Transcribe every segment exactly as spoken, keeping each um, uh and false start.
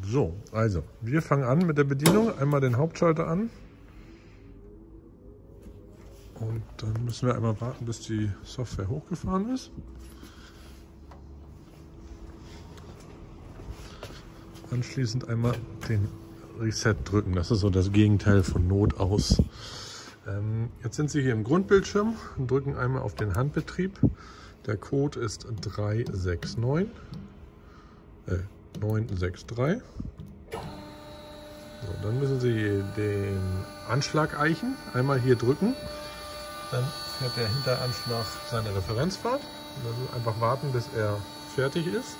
So, also, wir fangen an mit der Bedienung. Einmal den Hauptschalter an. Und dann müssen wir einmal warten, bis die Software hochgefahren ist. Anschließend einmal den Reset drücken. Das ist so das Gegenteil von Not aus. Ähm, jetzt sind Sie hier im Grundbildschirm und drücken einmal auf den Handbetrieb. Der Code ist drei sechs neun neun sechs drei. So, dann müssen Sie den Anschlag eichen. Einmal hier drücken. Dann fährt der Hinteranschlag seine Referenzfahrt. Also einfach warten, bis er fertig ist.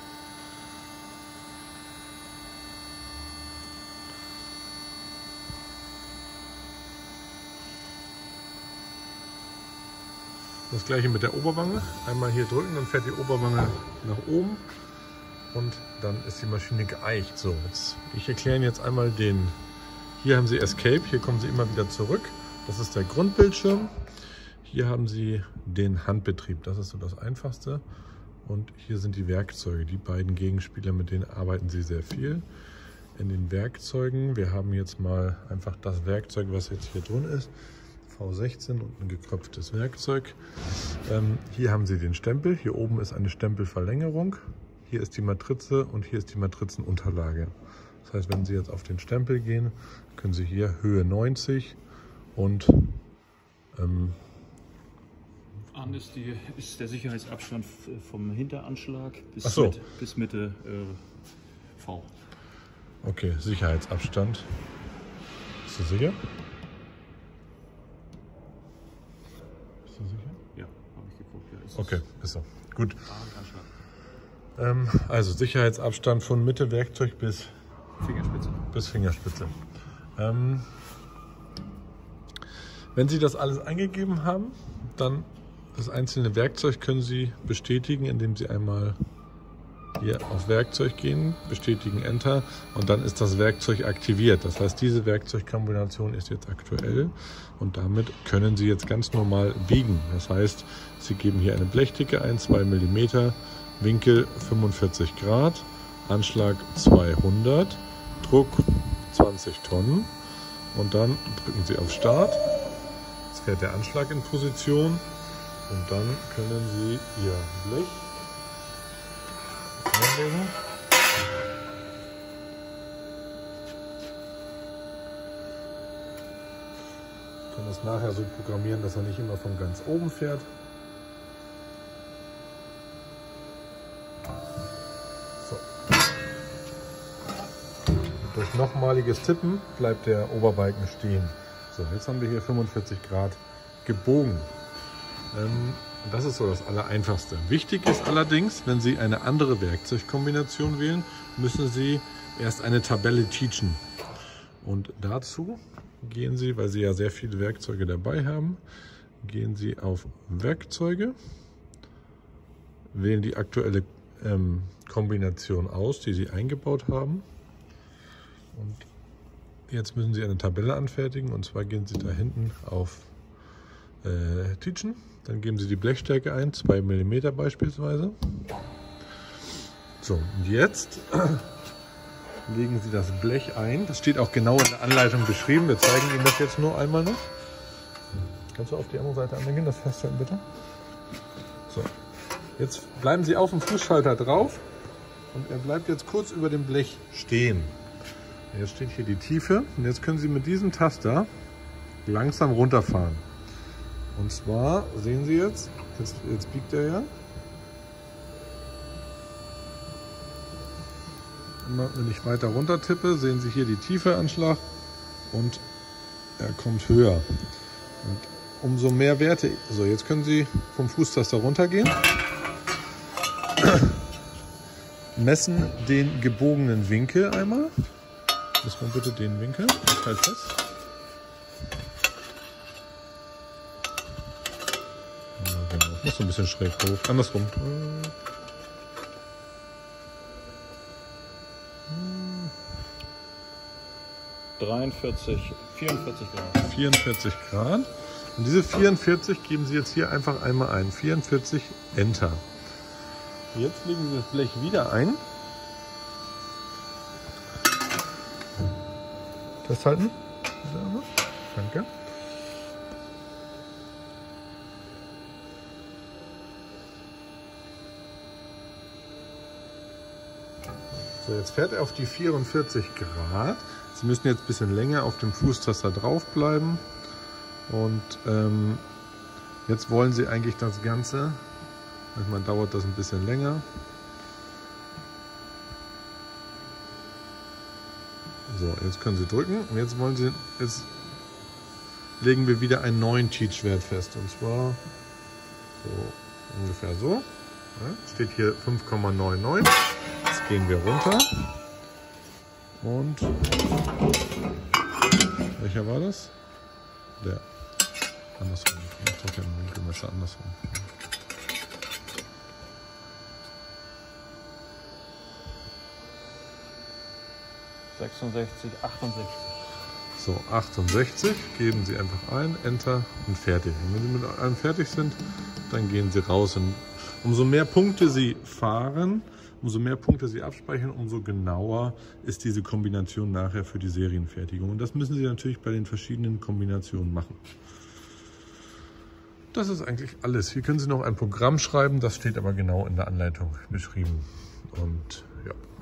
Das gleiche mit der Oberwange. Einmal hier drücken, dann fährt die Oberwange nach oben und dann ist die Maschine geeicht. So, jetzt, ich erkläre Ihnen jetzt einmal den. Hier haben Sie Escape, hier kommen Sie immer wieder zurück. Das ist der Grundbildschirm. Hier haben Sie den Handbetrieb, das ist so das Einfachste. Und hier sind die Werkzeuge, die beiden Gegenspieler, mit denen arbeiten Sie sehr viel. In den Werkzeugen, wir haben jetzt mal einfach das Werkzeug, was jetzt hier drin ist. V sechzehn und ein gekröpftes Werkzeug. Ähm, hier haben Sie den Stempel, hier oben ist eine Stempelverlängerung. Hier ist die Matrize und hier ist die Matrizenunterlage. Das heißt, wenn Sie jetzt auf den Stempel gehen, können Sie hier Höhe neunzig und ähm, an ist, die, ist der Sicherheitsabstand vom Hinteranschlag bis, Ach so. Mitte, bis Mitte äh, V. Okay, Sicherheitsabstand. Bist du sicher? Bist du sicher? Ja, habe ich geguckt. Ja, ist Okay, ist so. Gut. Anschlag. Ähm, also Sicherheitsabstand von Mitte Werkzeug bis Fingerspitze. Bis Fingerspitze. Ähm, wenn Sie das alles eingegeben haben, dann das einzelne Werkzeug können Sie bestätigen, indem Sie einmal hier auf Werkzeug gehen, bestätigen Enter und dann ist das Werkzeug aktiviert. Das heißt, diese Werkzeugkombination ist jetzt aktuell und damit können Sie jetzt ganz normal biegen. Das heißt, Sie geben hier eine Blechdicke ein, zwei Millimeter, Winkel fünfundvierzig Grad, Anschlag zweihundert, Druck zwanzig Tonnen und dann drücken Sie auf Start. Jetzt fährt der Anschlag in Position. Und dann können Sie Ihr Blech einlegen. Sie können das nachher so programmieren, dass er nicht immer von ganz oben fährt. So. Und durch nochmaliges Tippen bleibt der Oberbalken stehen. So, jetzt haben wir hier fünfundvierzig Grad gebogen. Das ist so das Allereinfachste. Wichtig ist allerdings, wenn Sie eine andere Werkzeugkombination wählen, müssen Sie erst eine Tabelle teachen. Und dazu gehen Sie, weil Sie ja sehr viele Werkzeuge dabei haben, gehen Sie auf Werkzeuge, wählen die aktuelle ähm, Kombination aus, die Sie eingebaut haben. Und jetzt müssen Sie eine Tabelle anfertigen und zwar gehen Sie da hinten auf äh, Teachen. Dann geben Sie die Blechstärke ein, zwei Millimeter beispielsweise. So, und jetzt legen Sie das Blech ein. Das steht auch genau in der Anleitung beschrieben. Wir zeigen Ihnen das jetzt nur einmal noch. Kannst du auf die andere Seite anlegen, das festhalten bitte? So, jetzt bleiben Sie auf dem Fußschalter drauf und er bleibt jetzt kurz über dem Blech stehen. Jetzt steht hier die Tiefe und jetzt können Sie mit diesem Taster langsam runterfahren. Und zwar sehen Sie jetzt, jetzt, jetzt biegt er ja. Wenn ich weiter runter tippe, sehen Sie hier die Tiefe Anschlag und er kommt höher. Und umso mehr Werte, so jetzt können Sie vom Fußtaster runtergehen, messen den gebogenen Winkel einmal. Messen wir bitte den Winkel, ich halte fest. Muss so ein bisschen schräg hoch. Andersrum. dreiundvierzig, vierundvierzig Grad. vierundvierzig Grad. Und diese vierundvierzig geben Sie jetzt hier einfach einmal ein. vierundvierzig Enter. Jetzt legen Sie das Blech wieder ein. Festhalten. Danke. So, jetzt fährt er auf die vierundvierzig Grad. Sie müssen jetzt ein bisschen länger auf dem Fußtaster drauf bleiben. Und ähm, jetzt wollen Sie eigentlich das Ganze, manchmal dauert das ein bisschen länger. So, jetzt können Sie drücken und jetzt wollen Sie, jetzt legen wir wieder einen neuen Teach-Wert fest. Und zwar so ungefähr so. Ja, steht hier fünf Komma neunundneunzig. Jetzt gehen wir runter. Und welcher war das? Der. Andersrum. Ich drücke den Winkelmesser andersrum. sechsundsechzig, achtundsechzig. So, achtundsechzig. Geben Sie einfach ein, Enter und fertig. Und wenn Sie mit allem fertig sind, dann gehen Sie raus. Und umso mehr Punkte Sie fahren, umso mehr Punkte Sie abspeichern, umso genauer ist diese Kombination nachher für die Serienfertigung. Und das müssen Sie natürlich bei den verschiedenen Kombinationen machen. Das ist eigentlich alles. Hier können Sie noch ein Programm schreiben, das steht aber genau in der Anleitung beschrieben. Und ja.